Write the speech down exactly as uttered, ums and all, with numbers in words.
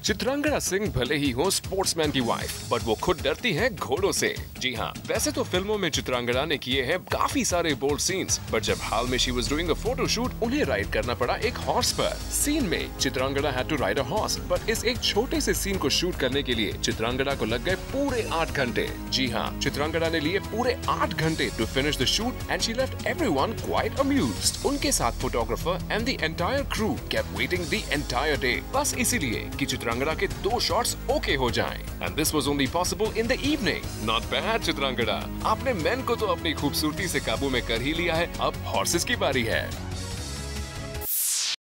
चित्रांगदा सिंह भले ही हो स्पोर्ट्समैन की वाइफ, बट वो खुद डरती हैं घोड़ों से। जी हाँ, वैसे तो फिल्मों में चित्रांगदा ने किए हैं काफी सारे बोल्ड सीन्स, बट जब हाल में she was doing a photo shoot, उन्हें राइड करना पड़ा एक हॉर्स पर। सीन में Chitrangada had to ride a horse, but इस एक छोटे से सीन को शूट करने के लिए चित्रांगदा को लग गए पूरे आठ घंटे। जी हाँ, चित्रांगदा ने लिए पूरे आठ घंटे to finish the shoot and she left everyone quite amused. उनके साथ photographer and the entire crew kept waiting the entire day, बस इसीलिए कि चित्रांगदा के दो शॉट्स ओके हो जाएं। And this was only possible in the evening. Not bad Chitrangada, आपने मेन को तो अपनी खूबसूरती से काबू में कर ही लिया है, अब हॉर्सेस की बारी है।